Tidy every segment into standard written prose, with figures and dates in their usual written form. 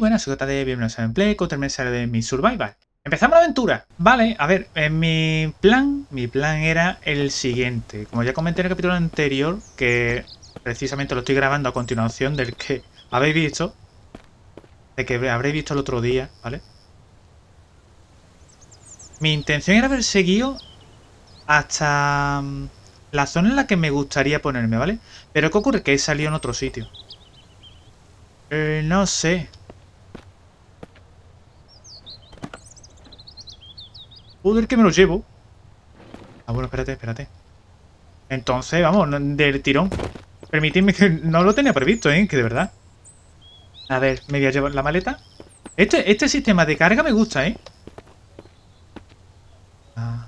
buenas, soy JD, bienvenidos a Gameplay, contra el mensaje de mi Survival. ¡Empezamos la aventura! Vale, a ver, mi plan era el siguiente. Como ya comenté en el capítulo anterior, que precisamente lo estoy grabando a continuación del que habéis visto, de que habréis visto el otro día, ¿vale? Mi intención era haber seguido hasta la zona en la que me gustaría ponerme, ¿vale? Pero ¿qué ocurre? Que he salido en otro sitio. No sé. Joder, que me lo llevo. Ah, bueno, espérate. Entonces, vamos, del tirón. Permitidme que no lo tenía previsto, que de verdad. A ver, me voy a llevar la maleta. Este sistema de carga me gusta, Ah.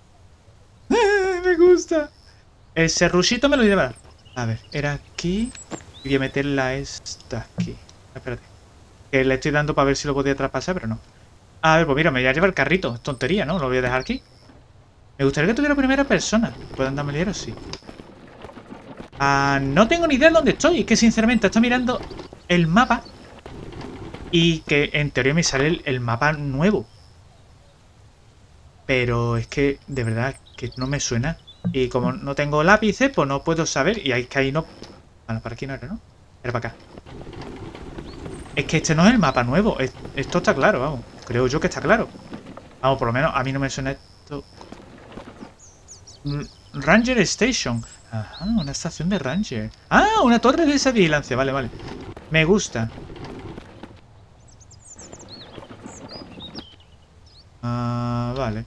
Me gusta. El serruchito me lo lleva. A ver, era aquí. Y voy a meterla esta aquí. Espérate. Que le estoy dando para ver si lo podía traspasar, pero no. A ver, pues mira, me voy a llevar el carrito. Es tontería, ¿no? Lo voy a dejar aquí. Me gustaría que tuviera primera persona. ¿Puedo andarme ligero? Sí. No tengo ni idea de dónde estoy. Es que sinceramente estoy mirando el mapa. Y que en teoría me sale el mapa nuevo. Pero es que de verdad que no me suena. Y como no tengo lápices, pues no puedo saber. Y es que ahí no... Bueno, para aquí no era, ¿no? Era para acá. Es que este no es el mapa nuevo. Esto está claro, vamos. Creo yo que está claro. Vamos, por lo menos a mí no me suena esto. Ranger Station. Ajá, una estación de Ranger. Ah, una torre de esa vigilancia. Vale. Me gusta. Vale.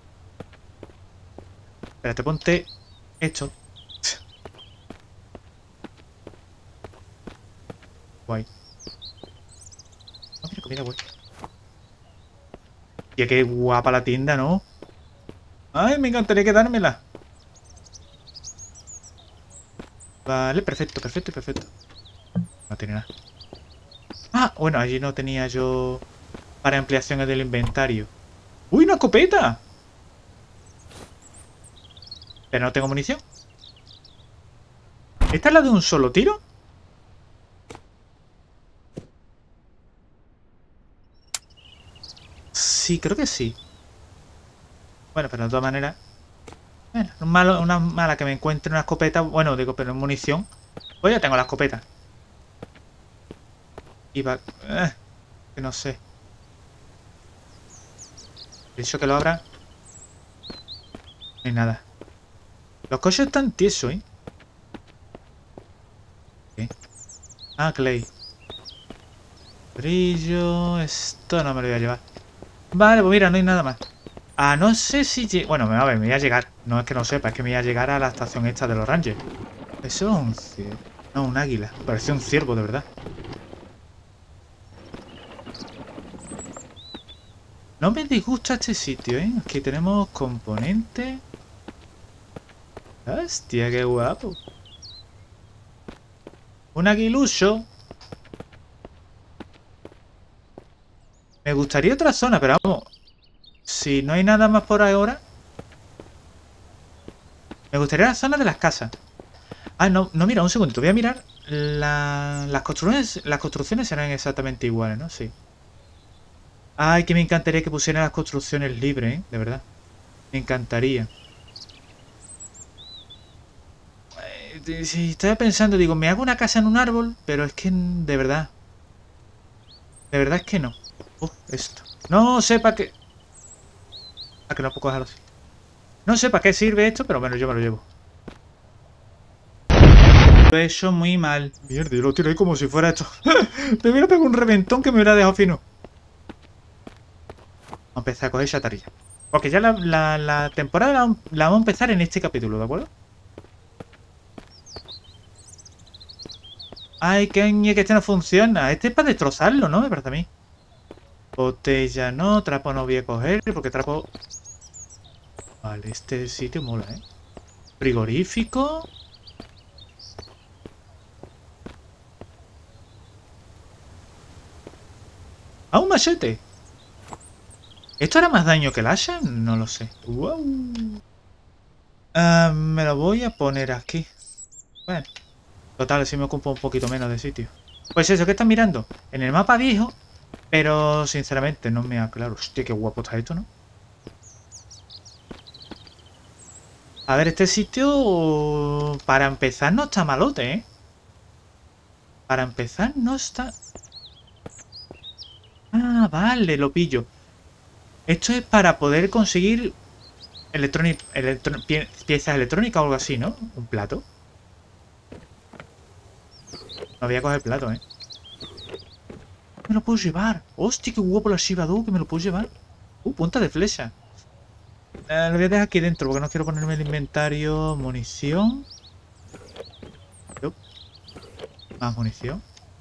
Espérate, ponte esto. Guay. Oh, mira, comida, güey. Tía, qué guapa la tienda, ¿no? Ay, me encantaría quedármela. Vale, perfecto. No tiene nada. Ah, bueno, allí no tenía yo para ampliaciones del inventario. ¡Uy, una escopeta! Pero no tengo munición. ¿Esta es la de un solo tiro? Sí, creo que sí. Bueno, pero de todas maneras... Bueno, una mala que me encuentre una escopeta... Bueno, digo, pero en munición... Pues ya tengo la escopeta. Y va... que no sé. He dicho que lo abra. No hay nada. Los coches están tiesos, ¿Qué? Ah, clay. Brillo... Esto no me lo voy a llevar. Vale, pues mira, no hay nada más. No sé si... Bueno, a ver, me voy a llegar. No es que no sepa, es que me voy a llegar a la estación esta de los Rangers. Eso es un ciervo. No, un águila. Parecía un ciervo, de verdad. No me disgusta este sitio, Aquí tenemos componentes. Hostia, qué guapo. Un aguilucho. Me gustaría otra zona, pero vamos. Si no hay nada más por ahora. Me gustaría la zona de las casas. No, mira, un segundito. Voy a mirar. Las construcciones serán exactamente iguales, ¿no? Sí. Ay, que me encantaría que pusieran las construcciones libres, de verdad. Me encantaría. Si estaba pensando, digo, me hago una casa en un árbol, pero es que de verdad. De verdad es que no. Esto. No sé para qué. Que no puedo cogerlo así. No sé para qué sirve esto, pero bueno, yo me lo llevo. Lo he hecho muy mal. Mierda, yo lo tiro ahí como si fuera esto. Me hubiera pegado un reventón que me hubiera dejado fino. Vamos a empezar a coger chatarilla. Porque ya la temporada la vamos a empezar en este capítulo, ¿de acuerdo? Ay, que este no funciona. Este es para destrozarlo, ¿no? Me parece a mí. Botella no, trapo no voy a coger, porque trapo... Vale, este sitio mola, Frigorífico. ¡Ah, un machete! ¿Esto hará más daño que el hacha? No lo sé. Wow. Me lo voy a poner aquí. Bueno. Total, así me ocupo un poquito menos de sitio. Pues eso, ¿qué estás mirando? En el mapa viejo Pero, sinceramente, no me aclaro. Hostia, qué guapo está esto, ¿no? A ver, este sitio, para empezar, no está malote, ¿eh? Para empezar, no está... Ah, vale, lo pillo. Esto es para poder conseguir piezas electrónicas o algo así, ¿no? Un plato. No voy a coger plato, ¿eh? Me lo puedo llevar. Hostia, qué guapo la Shiba Do, que me lo puedo llevar. Punta de flecha. Lo voy a dejar aquí dentro porque no quiero ponerme el inventario. Munición. Yup. Más munición.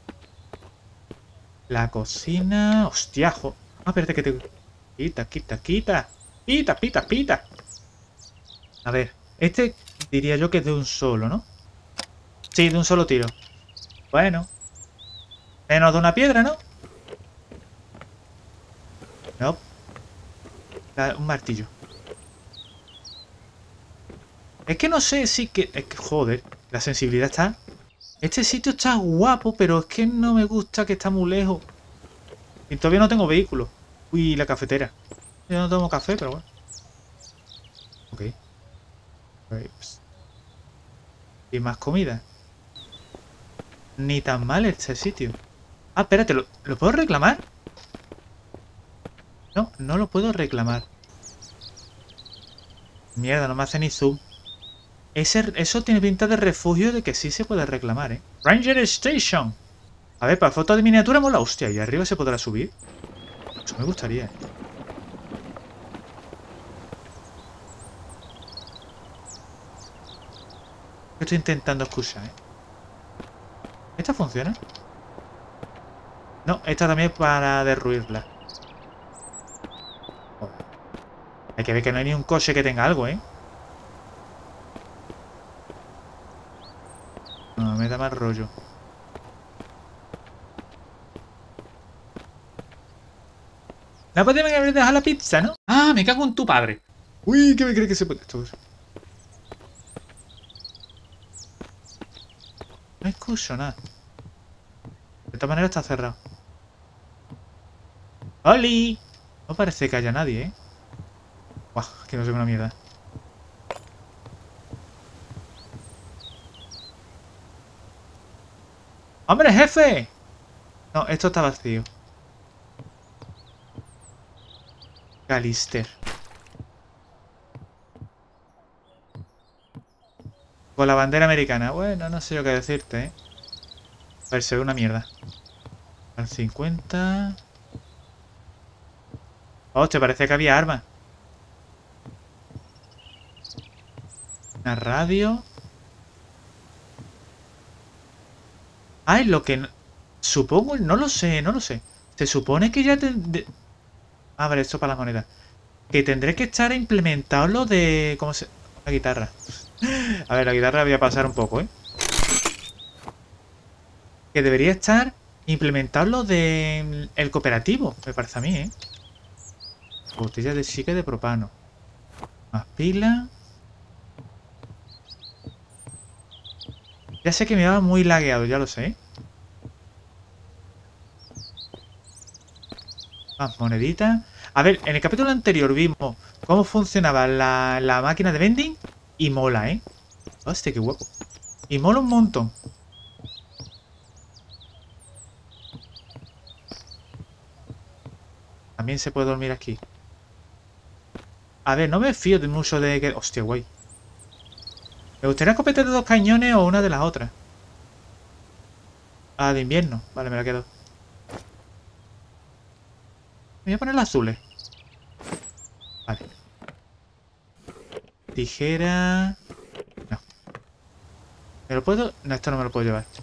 La cocina. Hostiajo. Ah, espérate que te... Quita, quita, quita. Pita, pita, pita. A ver. Este diría yo que es de un solo, ¿no? Sí, de un solo tiro. Bueno. Menos de una piedra, ¿no? No. Un martillo. Es que no sé si que... Es que, joder, la sensibilidad está... Este sitio está guapo, pero es que no me gusta que está muy lejos. Y todavía no tengo vehículo. Uy, la cafetera. Yo no tomo café, pero bueno. Ok. Grapes. Y más comida. Ni tan mal este sitio. Ah, espérate, ¿lo puedo reclamar? No, no lo puedo reclamar. Mierda, no me hace ni zoom. Eso tiene pinta de refugio de que sí se puede reclamar, ¿eh? Ranger Station. A ver, para foto de miniatura mola. Hostia, ¿y arriba se podrá subir? Eso me gustaría, ¿eh? Estoy intentando escuchar, ¿eh? ¿Esta funciona? No, esta también es para derruirla. Joder. Hay que ver que no hay ni un coche que tenga algo, ¿eh? No, me da mal rollo. No podemos haber dejado la pizza, ¿no? Ah, me cago en tu padre. Uy, ¿qué me cree que se puede? No escucho nada. De esta manera está cerrado. ¡Oli! No parece que haya nadie, ¿eh? Buah, que no sé una mierda. ¡Hombre, jefe! No, esto está vacío. Calister. Con la bandera americana. Bueno, no sé yo qué decirte, ¿eh? A ver, se ve una mierda. Al 50. Hostia, parece que había armas. Una radio. Ay, lo que... Supongo, no lo sé, no lo sé. Se supone que ya... Ah, vale, esto para las monedas. Que tendré que estar implementado lo de... ¿Cómo se...? La guitarra. A ver, la guitarra voy a pasar un poco, ¿eh? Que debería estar implementado lo de... El cooperativo, me parece a mí, ¿eh? Botella de chique de propano. Más pila. Ya sé que me va muy lagueado, ya lo sé. Más moneditas. A ver, en el capítulo anterior vimos cómo funcionaba la máquina de vending. Y mola, ¿eh? Hostia, qué guapo. Y mola un montón. También se puede dormir aquí. A ver, no me fío de mucho de que... Hostia, guay. Me gustaría escopeta de 2 cañones o una de las otras. Ah, de invierno. Vale, me la quedo. Me voy a poner las azules. Vale. Tijera... No. ¿Me lo puedo...? No, esto no me lo puedo llevar.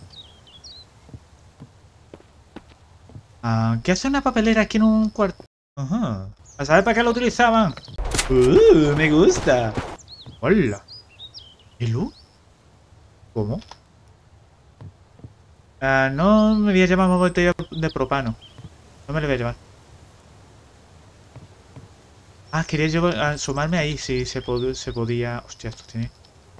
Ah, ¿qué hace una papelera aquí en un cuarto? Ajá. ¿A saber para qué lo utilizaban? Me gusta. Hola. ¿Y luz? ¿Cómo? Ah, no me voy a llevar más botella de propano. No me lo voy a llevar. Ah, quería asomarme ahí, si se podía... Hostia, esto tiene...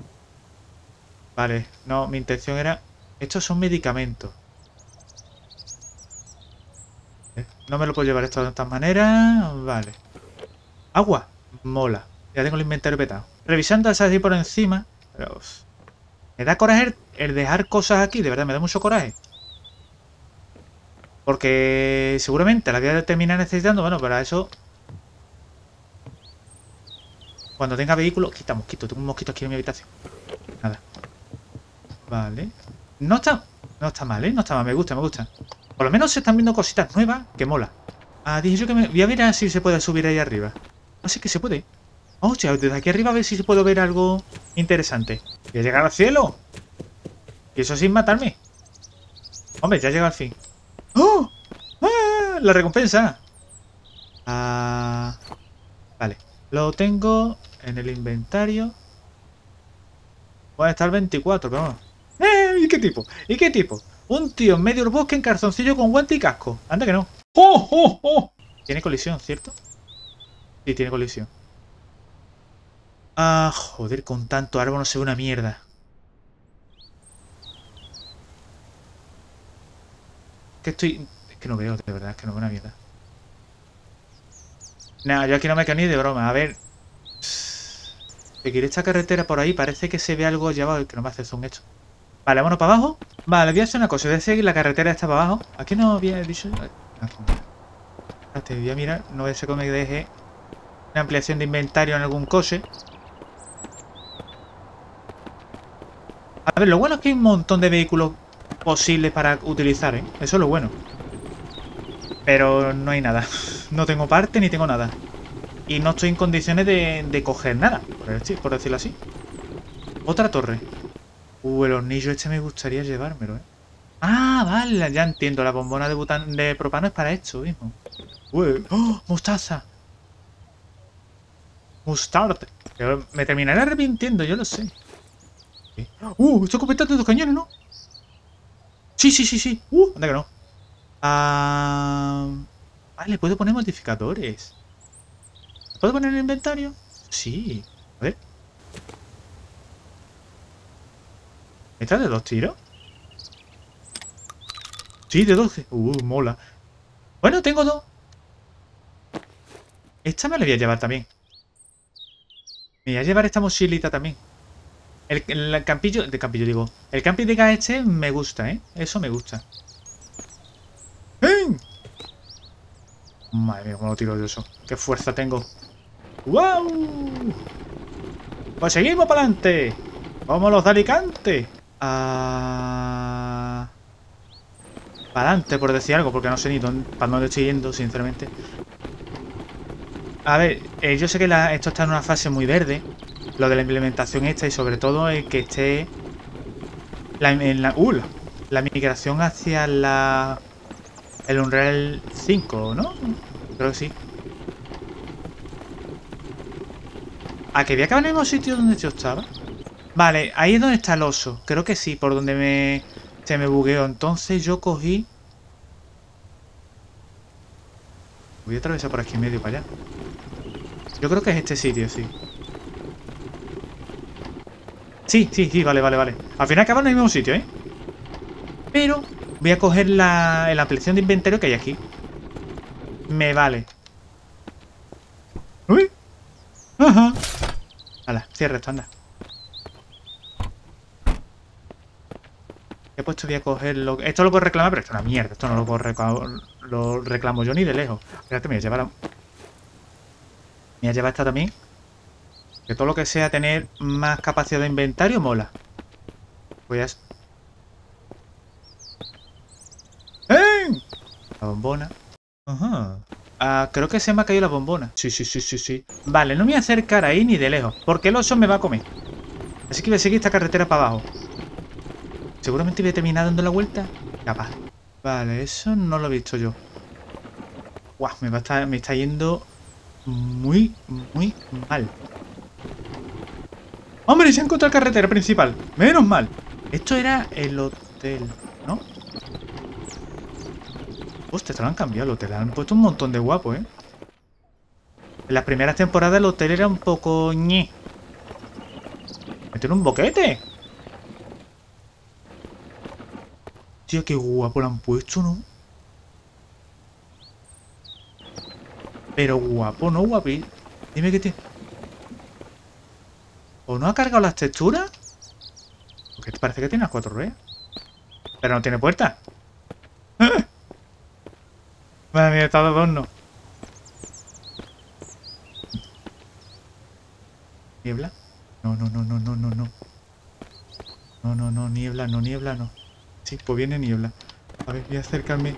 Vale, no, mi intención era... Estos son medicamentos. No me lo puedo llevar esto de estas maneras. Vale. Agua. Mola. Ya tengo el inventario petado. Revisando así por encima. Pero, me da coraje el dejar cosas aquí. De verdad, me da mucho coraje. Porque seguramente la voy a terminar necesitando. Bueno, para eso... Cuando tenga vehículo... Quita mosquito. Tengo un mosquito aquí en mi habitación. Nada. Vale. No está mal, ¿eh? No está mal. Me gusta, me gusta. Por lo menos se están viendo cositas nuevas que mola. Ah, dije yo que me... Voy a ver si se puede subir ahí arriba. Así que se puede. Hostia, desde aquí arriba a ver si puedo ver algo interesante. Voy a llegar al cielo. Y eso sin matarme. Hombre, ya llega al fin. ¡Oh! ¡Ah! La recompensa. Ah... Vale. Lo tengo en el inventario. Puede estar 24, pero vamos. ¿Y qué tipo? ¿Y qué tipo? Un tío en medio del bosque en calzoncillo con guante y casco. Anda que no. ¡Oh, oh, oh! Tiene colisión, ¿cierto? Sí, tiene colisión. Ah, joder, con tanto árbol no se ve una mierda. Que estoy... Es que no veo, de verdad, es que no veo una mierda. Nada, yo aquí no me quedo ni de broma. A ver... Seguir esta carretera por ahí. Parece que se ve algo llevado. Que no me hace zoom esto. Vale, vámonos para abajo. Vale, voy a hacer una cosa. Voy a seguir la carretera esta para abajo. Aquí no había dicho... Te voy a mirar. No voy a ser que me deje una ampliación de inventario en algún coche. A ver, lo bueno es que hay un montón de vehículos posibles para utilizar, ¿eh? Eso es lo bueno. Pero no hay nada. No tengo parte ni tengo nada. Y no estoy en condiciones de coger nada, por decirlo así. Otra torre. El hornillo este me gustaría llevármelo, ¿eh? Ah, vale, ya entiendo. La bombona de propano es para esto mismo. ¡Oh! ¡Mostaza! ¡Mustard! Me terminaré arrepintiendo, yo lo sé. Estoy completando dos cañones, ¿no? Sí, sí, sí, sí. Anda que no. Vale, puedo poner modificadores. ¿Puedo poner en el inventario? Sí. A ver. ¿Esta es de 2 tiros? Sí, de 12. Mola. Bueno, tengo 2. Esta me la voy a llevar también. Me voy a llevar esta mochilita también. El campillo... De campillo digo. El camping de gas este me gusta, ¿eh? Eso me gusta. ¡Eh! Madre mía, cómo lo tiro yo eso. ¡Qué fuerza tengo! ¡Wow! Pues seguimos para adelante. Como los de Alicante. Para adelante, por decir algo, porque no sé ni para dónde estoy yendo, sinceramente. A ver, yo sé que esto está en una fase muy verde. Lo de la implementación esta y sobre todo el que esté... La migración hacia el Unreal 5, ¿no? Creo que sí. ¿A que había que en el mismo sitio donde yo estaba? Vale, ahí es donde está el oso. Creo que sí, por donde se me bugueó. Entonces yo cogí... Voy a atravesar por aquí en medio para allá. Yo creo que es este sitio, sí. Sí, sí, sí, vale, vale, vale. Al final acaban en el mismo sitio, ¿eh? Pero voy a coger la ampliación de inventario que hay aquí. Me vale. ¡Uy! ¡Ajá! Hala, cierra esto, anda. He puesto, voy a cogerlo. Esto lo puedo reclamar, pero esto es una mierda. Esto no lo puedo lo reclamo yo ni de lejos. Espérate, me voy a llevar me voy a llevar esta también. Que todo lo que sea tener más capacidad de inventario mola. Voy a... ¡Eh! La bombona. Ajá. Creo que se me ha caído la bombona. Sí, sí, sí, sí, sí. Vale, no me voy a acercar ahí ni de lejos, porque el oso me va a comer. Así que voy a seguir esta carretera para abajo. Seguramente voy a terminar dando la vuelta. Capaz. Vale, eso no lo he visto yo. Guau, me está yendo muy, muy mal. ¡Hombre! Se ha encontrado la carretera principal. Menos mal. Esto era el hotel, ¿no? Hostia, te lo han cambiado el hotel. Han puesto un montón de guapos, ¿eh? En las primeras temporadas el hotel era un poco... ñe. ¿Me tiene un boquete? Tío, qué guapo lo han puesto, ¿no? Pero guapo, ¿no? Guapi. Dime qué tiene. ¿O no ha cargado las texturas? Porque parece que tiene las 4 ruedas. Pero no tiene puerta. Madre mía, está de adorno. ¿Niebla? No, no, no, no, no, no, no. No, no, no, niebla, no, niebla, no. Sí, pues viene niebla. A ver, voy a acercarme.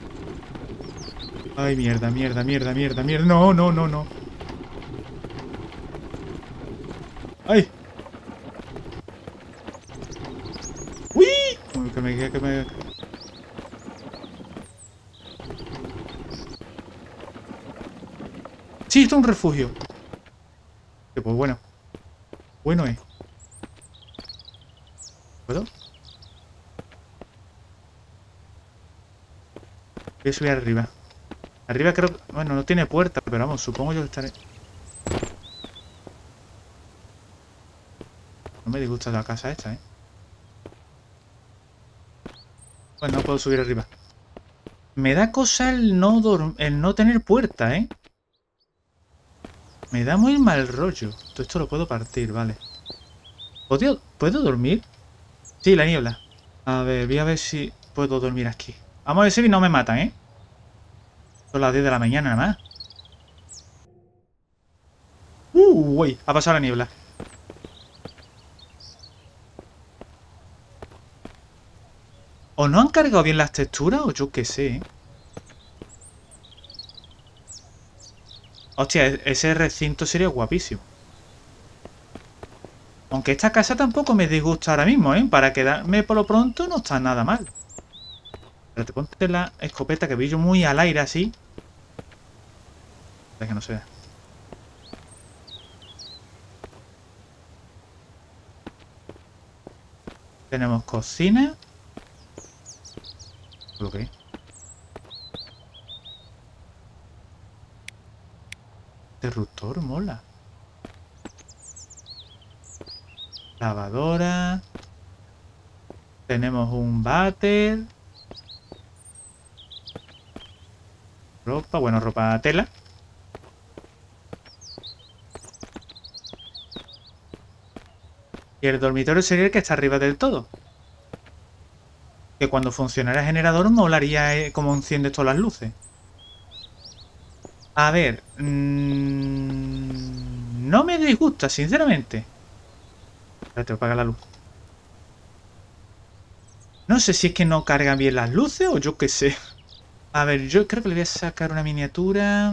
Ay, mierda, mierda, mierda, mierda, mierda. No, no, no, no. ¡Ay! ¡Uy! Uy, que me... Sí, esto es un refugio. Pues bueno. Bueno es. ¿Puedo? Voy a subir arriba. Arriba creo que... Bueno, no tiene puerta, pero vamos, supongo yo que estaré... No me disgusta la casa esta, ¿eh? Bueno, no puedo subir arriba. Me da cosa el no tener puerta, ¿eh? Me da muy mal rollo. Todo esto lo puedo partir, vale. ¿Puedo dormir? Sí, la niebla. A ver, voy a ver si puedo dormir aquí. Vamos a ver si no me matan, ¿eh? Son las 10 de la mañana nada más. Uy, ha pasado la niebla. ¿O no han cargado bien las texturas? O yo qué sé, ¿eh? Hostia, ese recinto sería guapísimo. Aunque esta casa tampoco me disgusta ahora mismo, ¿eh? Para quedarme por lo pronto no está nada mal. Pero te ponte la escopeta que vi yo muy al aire así. Para que no se vea. Tenemos cocina. ¿Lo que? Interruptor, mola. Lavadora. Tenemos un váter. Ropa, bueno, ropa tela. Y el dormitorio sería el que está arriba del todo. Que cuando funcionara el generador molaría cómo enciende todas las luces. A ver. No me disgusta, sinceramente. Espérate, apaga la luz. No sé si es que no cargan bien las luces o yo qué sé. A ver, yo creo que le voy a sacar una miniatura.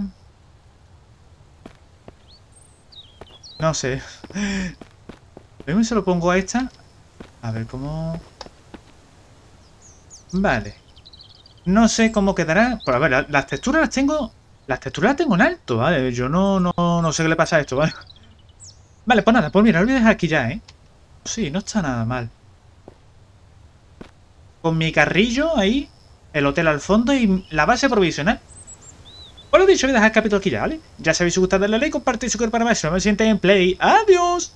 No sé. Primero se lo pongo a esta. A ver cómo... Vale. No sé cómo quedará. Pero a ver, las texturas las tengo... Las texturas las tengo en alto, ¿vale? Yo no sé qué le pasa a esto, ¿vale? Vale, pues nada, pues mira, lo voy a dejar aquí ya, ¿eh? Sí, no está nada mal. Con mi carrillo ahí, el hotel al fondo y la base provisional. Pues lo dicho, voy a dejar el capítulo aquí ya, ¿vale? Ya sabéis si os gusta darle like, compartir, suscribir para más. Si no me sienten en play. ¡Adiós!